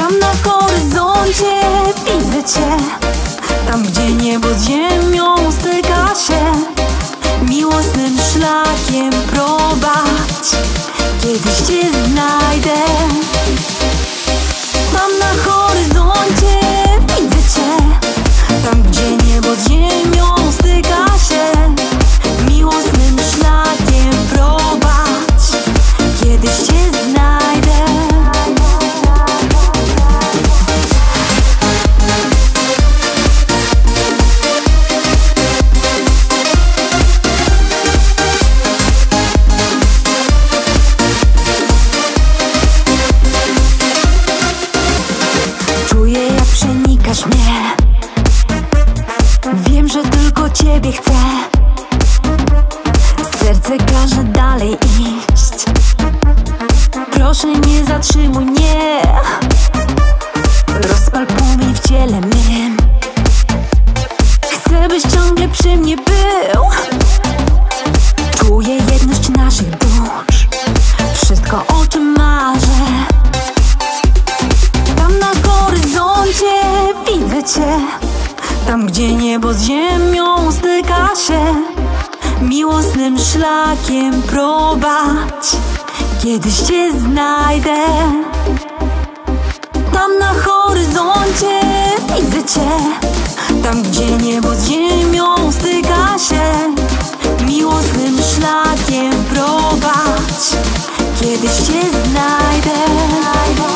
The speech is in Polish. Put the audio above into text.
Tam na horyzoncie widzę cię, tam gdzie niebo z ziemią styka się. Miłosnym szlakiem prowadź, kiedyś cię znajdę. Tam na horyzoncie widzę cię, tam gdzie niebo z ziemią styka się. Miłosnym szlakiem prowadź, kiedyś cię znajdę. Czuję, jak przenikasz mnie. Wiem, że tylko ciebie chcę. Serce każe dalej iść. Proszę, nie zatrzymuj mnie. Rozpal płomień w ciele mym. Chcę, byś ciągle przy mnie był. Czuję jedność naszych dusz. Wszystko, o czym marzę. Tam na horyzoncie widzę cię, tam gdzie niebo z ziemią styka się. Miłosnym szlakiem prowadź, kiedyś cię znajdę. Tam na horyzoncie widzę cię, tam gdzie niebo z ziemią styka się. Miłosnym szlakiem prowadź, kiedyś cię znajdę.